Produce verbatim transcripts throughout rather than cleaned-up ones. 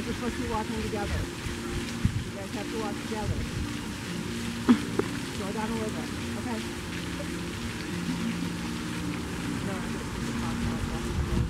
guys are supposed to be walking together. You guys have to walk together. Slow down a little bit, okay? No, I'm just talking about walking together.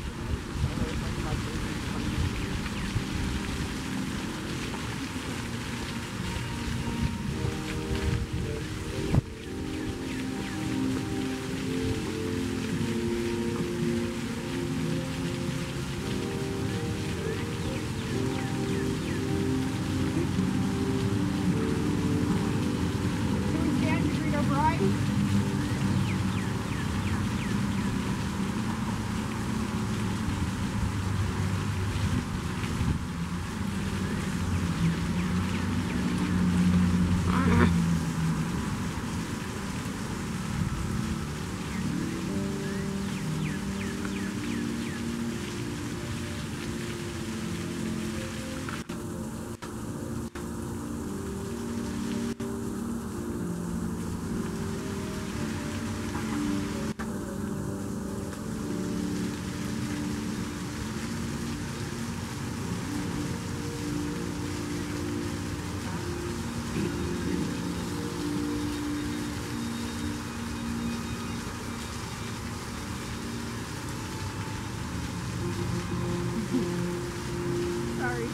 Sorry.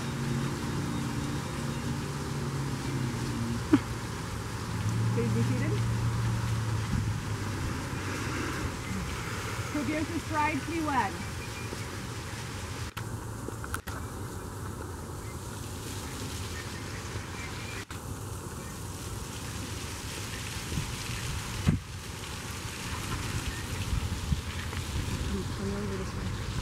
Please be seated. Who gives the stride to be led? Come over this way.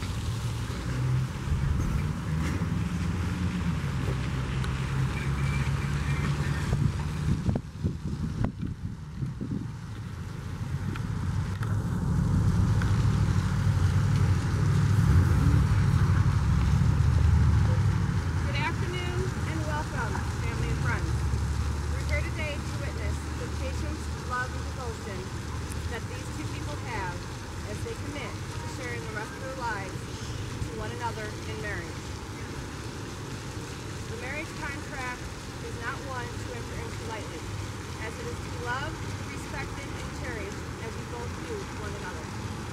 That these two people have as they commit to sharing the rest of their lives to one another in marriage. The marriage contract is not one to enter into lightly, as it is to be loved, respected, and cherished as you both do one another.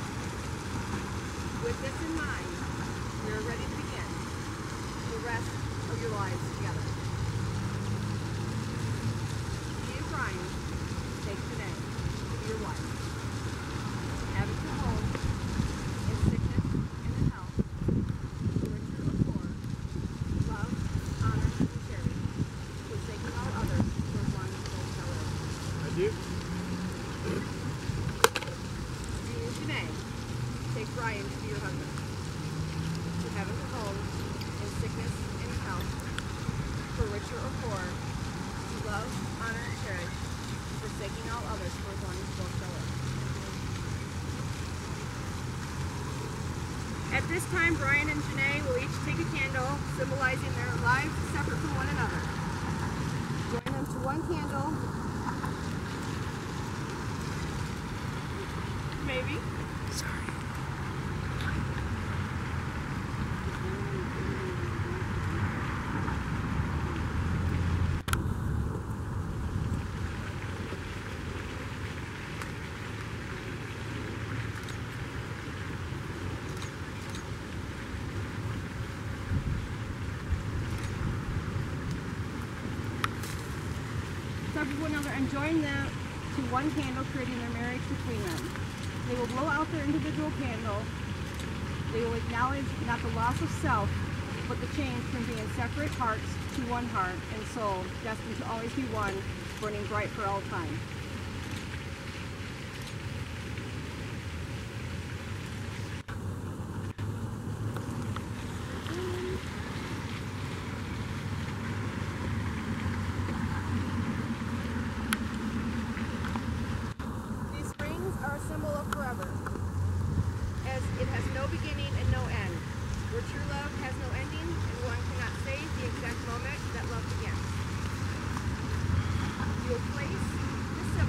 With this in mind, we are ready to begin the rest of your lives together. He is Ryan. Take today to be your wife. Have it to home, in sickness and in health, for richer or poor, love, honor, and charity, forsaking all others for as long as you both shall live. I do. You and Janae, take Brian to be your husband. To have it to home, in sickness and in health, for richer or poor, to love, honor, and cherish, forsaking all others for as long as you both shall live. At this time, Brian and Janae will each take a candle, symbolizing their lives separate from one another. Join them to one candle. Maybe. Sorry. Separate one another and join them to one candle, creating their marriage between them. They will blow out their individual candle. They will acknowledge not the loss of self, but the change from being separate hearts to one heart and soul, destined to always be one, burning bright for all time. Are a symbol of forever, as it has no beginning and no end, where true love has no ending and one cannot say the exact moment that love begins. You will place the